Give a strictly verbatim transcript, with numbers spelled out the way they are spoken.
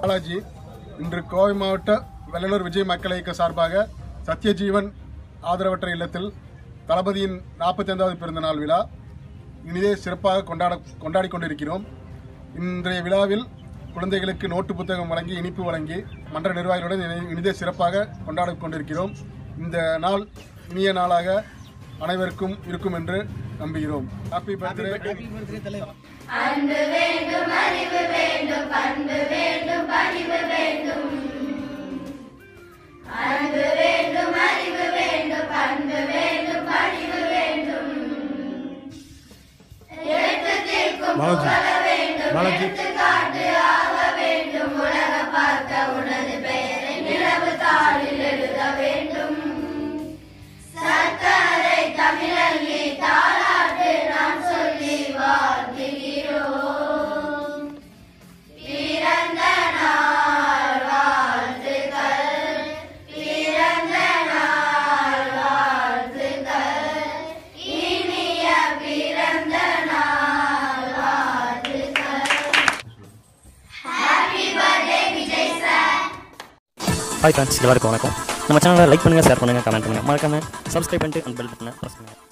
பாலாஜி. இன்று கோவை மாவட்ட வெள்ளலூர் விஜய் மக்கள் இயக்க சார்பாக சத்யஜீவன் ஆதரவற்ற இல்லத்தில் தளபதியின் நாற்பத்தி ஐந்தாவது பிறந்த நாள் விழா இனிதே சிறப்பாக கொண்டாட கொண்டாடி கொண்டிருக்கிறோம். இன்றைய விழாவில் குழந்தைகளுக்கு நோட்டு புத்தகம் வழங்கி இனிப்பு வழங்கி மன்ற நிர்வாகிகளுடன் இனிதே சிறப்பாக கொண்டாடி கொண்டிருக்கிறோம். இந்த நாள் இனிய நாளாக அனைவருக்கும் இருக்கும் என்று நம்புகிறோம். Happy birthday. அன்பு வேண்டும், அறிவு வேண்டும், பண்பு வேண்டும், பணிவு வேண்டும். அன்பு வேண்டும், அறிவு வேண்டும், பண்பு வேண்டும், பணிவு வேண்டும். எடுத்துக்கும் புகழ வேண்டும், எடுத்துக்காட்டு ஆக வேண்டும். உலகம் பார்க்க உனது பெயரை நிலவு தாளில் எழுத வேண்டும். சர்க்கரை தமிழல்லி தாளாட்டு நான் சொல்லி வாழ்த்துகிறோம். பிறந்த நாள் வாழ்த்துக்கள், பிறந்த நாள் வாழ்த்துக்கள், இனிய பிறந்த நாள் வாழ்த்துக்கள். Happy birthday Vijay sir. Hi friends, எல்லாருக்கும் வணக்கம். நம்ம சேனலை லைக் பண்ணுங்கள், ஷேர் பண்ணுங்கள், கமெண்ட் பண்ணுங்கள், மறக்காமல் சப்ஸ்கிரைப் பண்ணிட்டு அந்த பெல் பட்டனை ப்ரெஸ் பண்ணுங்கள்.